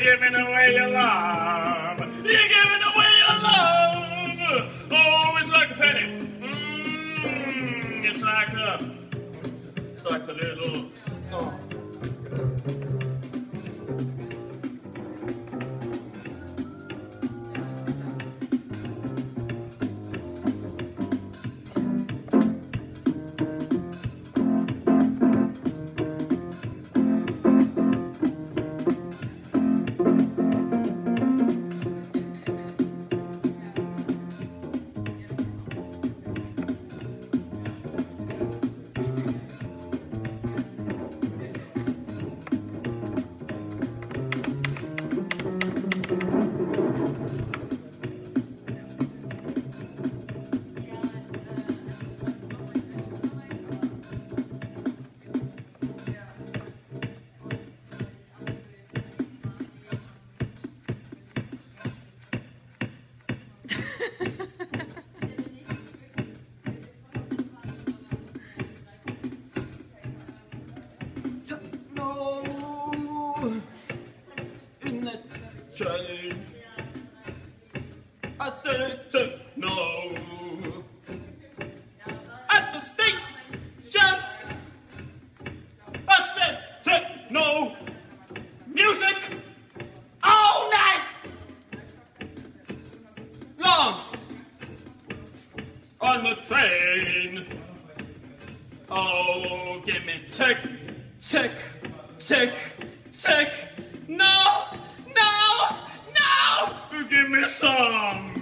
giving away your love. You're giving away your love. Oh, it's like a penny. It's like a little. Oh. I said techno at the station. I said techno music all night long on the train. Oh, give me tech, tech, tech, tech. No, no, no! Give me some